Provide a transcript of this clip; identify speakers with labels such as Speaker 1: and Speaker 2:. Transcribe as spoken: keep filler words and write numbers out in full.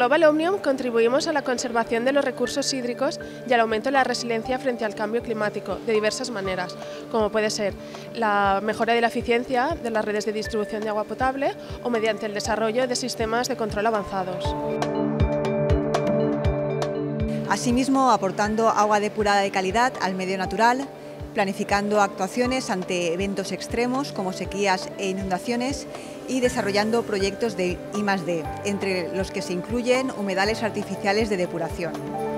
Speaker 1: Global Omnium contribuimos a la conservación de los recursos hídricos y al aumento de la resiliencia frente al cambio climático de diversas maneras, como puede ser la mejora de la eficiencia de las redes de distribución de agua potable o mediante el desarrollo de sistemas de control avanzados.
Speaker 2: Asimismo, aportando agua depurada de calidad al medio natural, planificando actuaciones ante eventos extremos como sequías e inundaciones y desarrollando proyectos de I más D, entre los que se incluyen humedales artificiales de depuración.